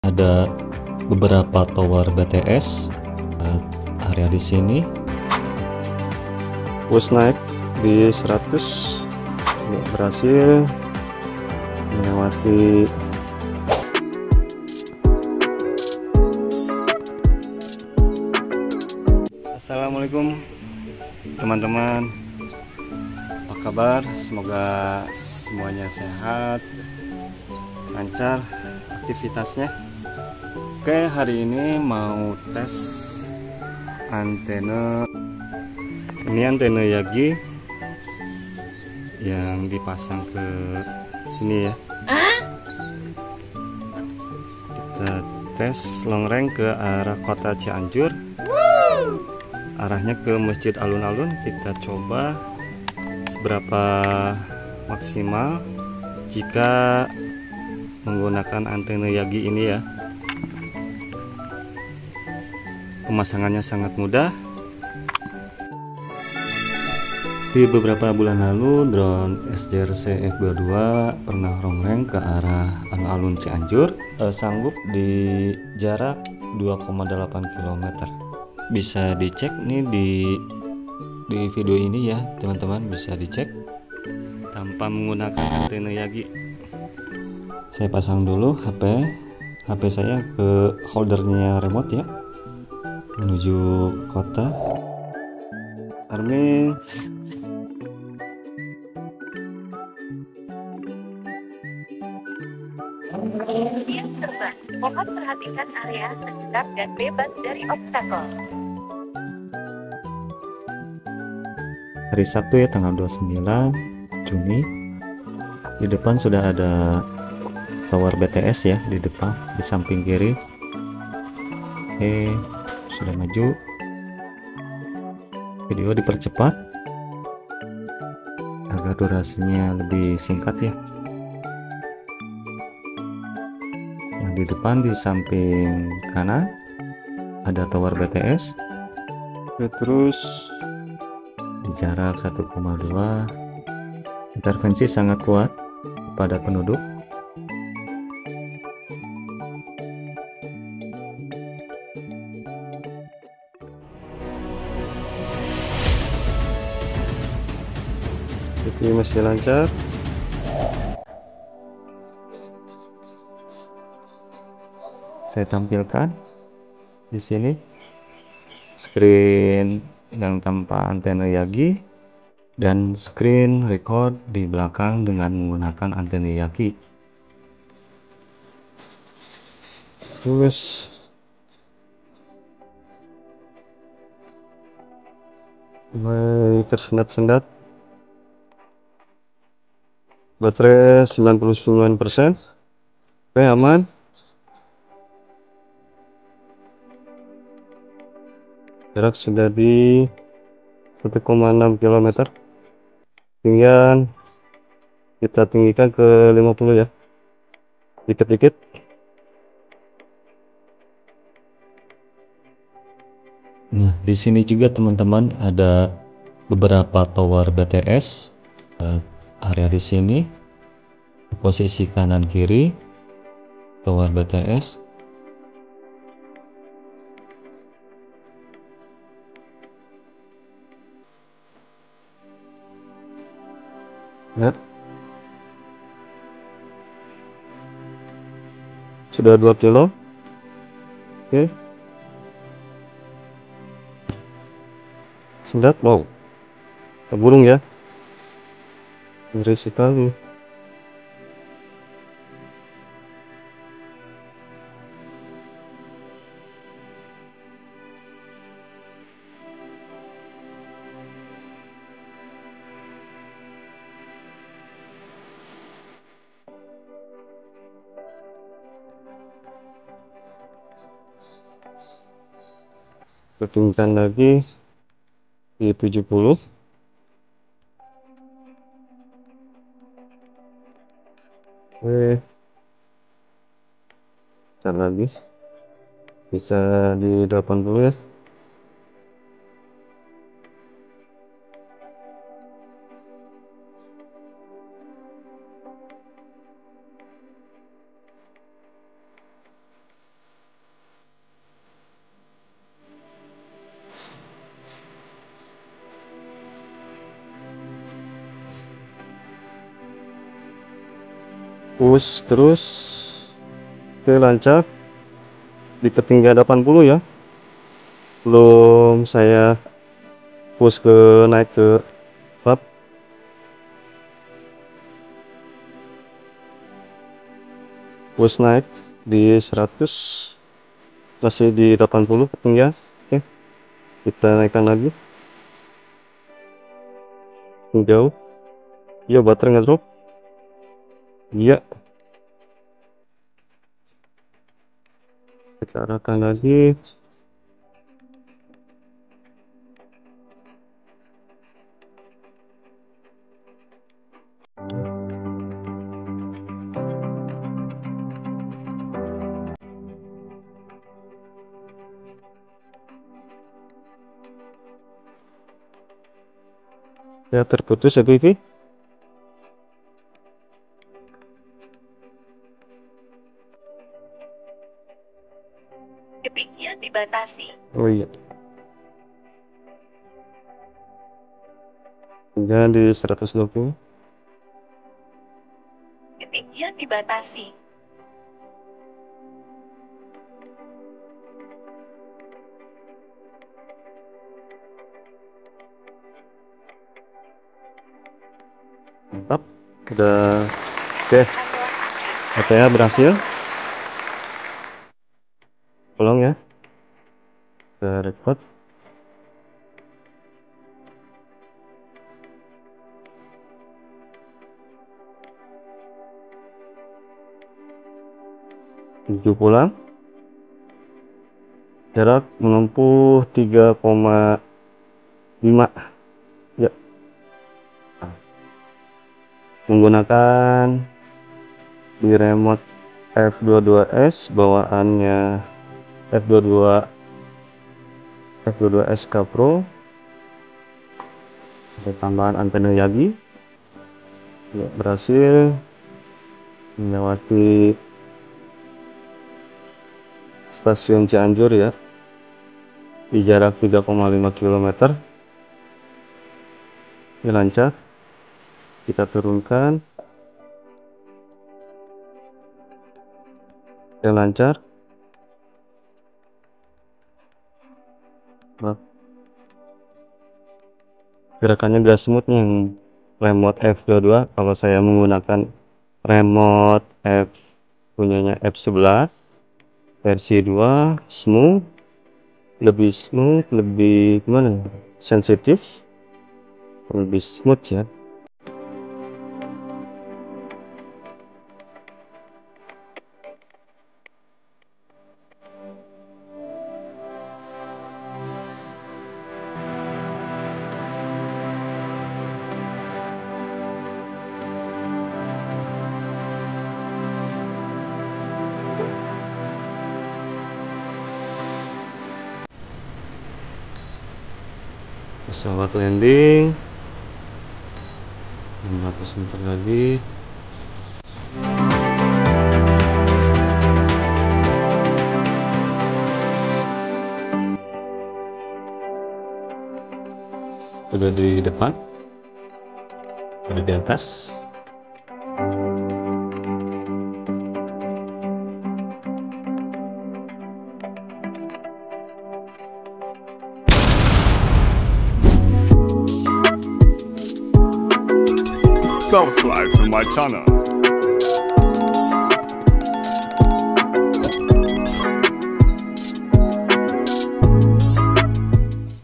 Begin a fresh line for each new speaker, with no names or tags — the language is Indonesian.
Ada beberapa tower BTS area di sini. Bus naik di 100, berhasil melewati Assalamualaikum teman-teman, apa kabar? Semoga semuanya sehat, lancar aktivitasnya. Oke, hari ini mau tes antena. Ini antena Yagi yang dipasang ke sini ya. Kita tes long range ke arah kota Cianjur. Arahnya ke Masjid Alun-Alun. Kita coba seberapa maksimal jika menggunakan antena Yagi ini ya. Pemasangannya sangat mudah. Di beberapa bulan lalu drone SJRC F22 pernah long range ke arah alun-alun Cianjur, sanggup di jarak 2,8 km. Bisa dicek nih di video ini ya teman-teman, bisa dicek tanpa menggunakan antena Yagi. Saya pasang dulu HP saya ke holdernya remote ya, menuju kota Armin.
Kemudian terbang, mohon perhatikan area sekitar dan bebas dari obstacle.
Hari Sabtu ya, tanggal 29 Juni. Di depan sudah ada tower BTS ya, di depan, di samping kiri. Oke, sudah maju. Video dipercepat agar durasinya lebih singkat ya. Yang di depan di samping kanan ada tower BTS. Terus di jarak 1,2, intervensi sangat kuat pada penduduk. Jadi masih lancar. Saya tampilkan di sini screen yang tanpa antena Yagi dan screen record di belakang dengan menggunakan antena Yagi. Terus mulai tersendat-sendat. Baterai 99%. Oke, aman. Jarak sudah di 1,6 km. Ketinggian kita tinggikan ke 50 ya. Dikit-dikit. Nah, di sini juga teman-teman ada beberapa tower BTS area di sini. Posisi kanan kiri tower BTS. Lihat. Sudah 2 kilo. Oke. Sendat, wow. Burung ya. Ngeri sekali. Ketinggian lagi di 70. Oke. Bentar lagi bisa di 80 ya. push terus. Oke, lancar di ketinggian 80 ya, belum saya push ke naik ke lap. Push naik di 100, masih di 80 ketinggian. Oke, kita naikkan lagi jauh. Iya, baterai nggak drop. Iya, kita arahkan lagi. Ya, terputus ya Vivi.
Ketinggian dibatasi.
Oh iya, ketinggian di 120.
Ketinggian dibatasi.
Mantap, udah. Oke, katanya berhasil. Tolong ya, kita record. Tujuh pulang, jarak menempuh 3,5 ya, menggunakan di remote F22S, bawaannya F22 SK Pro. Ada tambahan antena Yagi ya, berhasil melewati stasiun Cianjur ya, di jarak 3,5 km. Ini lancar. Kita turunkan, yang lancar. Nah, gerakannya udah smooth nih yang remote F22. Kalau saya menggunakan remote punyanya F11 versi 2, lebih smooth, lebih gimana, sensitif, lebih smooth ya. Pesawat landing 600 meter lagi. Sudah di depan, sudah di atas.
Subscribe to my channel.